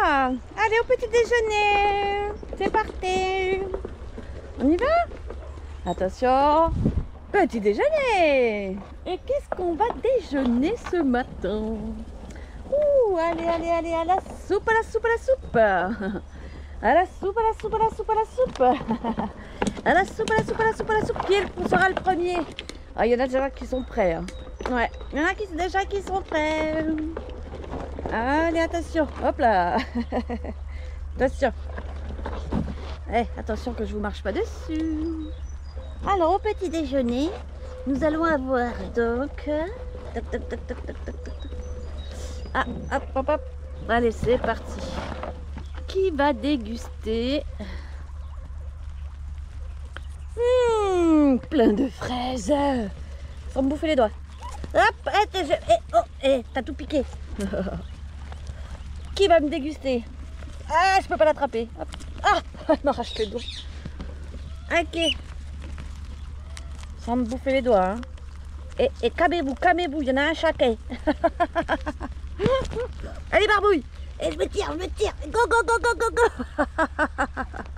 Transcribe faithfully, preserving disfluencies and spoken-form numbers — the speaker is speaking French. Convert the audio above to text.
là. Allez au petit déjeuner. C'est parti. On y va? Attention. Petit déjeuner. Et qu'est-ce qu'on va déjeuner ce matin? Ouh, allez, allez, allez, à la soupe, à la soupe, à la soupe. À la soupe, à la soupe, à la soupe, à la soupe. À la soupe, à la soupe, à la soupe, à la soupe. Qui sera le premier? Ah, il y en a déjà qui sont prêts. Hein. Ouais, il y en a qui, déjà qui sont prêts. Allez, attention. Hop là. Attention. Eh, attention que je vous marche pas dessus. Alors, au petit déjeuner, nous allons avoir donc... Toc, toc, toc, toc, toc, toc, toc. Ah, hop, hop, hop. Allez, c'est parti. Qui va déguster? Mmh, plein de fraises. Sans me bouffer les doigts. Hop, eh, je, eh, oh, eh, t'as tout piqué. Qui va me déguster? Ah, je peux pas l'attraper. Ah, elle m'arrache les doigts. Ok. Sans me bouffer les doigts. Hein. Et, et calmez-vous, calmez-vous, il y en a un chacun. Allez, barbouille. Et je me tire, je me tire. Go, go, go, go, go, go.